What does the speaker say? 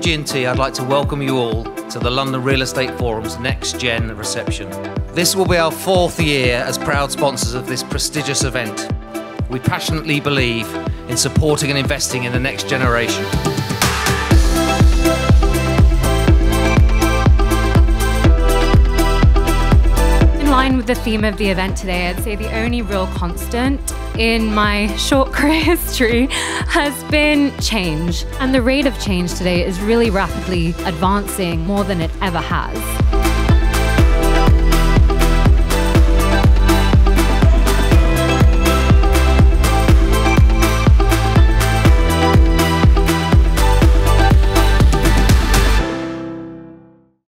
Ginty, I'd like to welcome you all to the London Real Estate Forum's Next Gen reception. This will be our 4th year as proud sponsors of this prestigious event. We passionately believe in supporting and investing in the next generation. In line with the theme of the event today, I'd say the only real constant in my short career history has been change. And the rate of change today is really rapidly advancing more than it ever has.